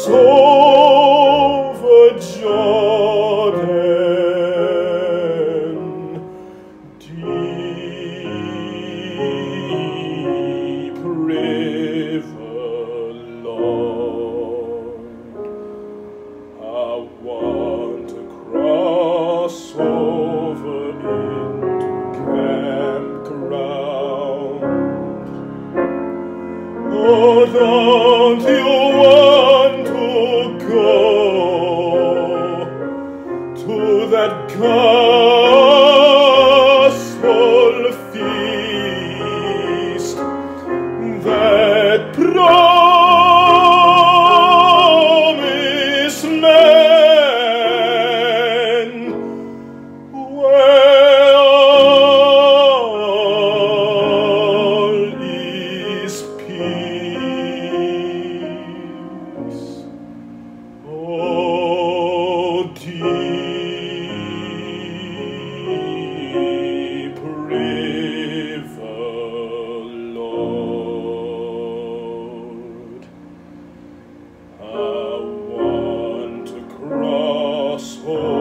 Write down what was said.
over Jordan, deep river, Lord. I want to cross over into campground. Oh, don't you want to go to that gospel feast, that promised land, where all is peace? Oh, deep river, Lord. I want to cross over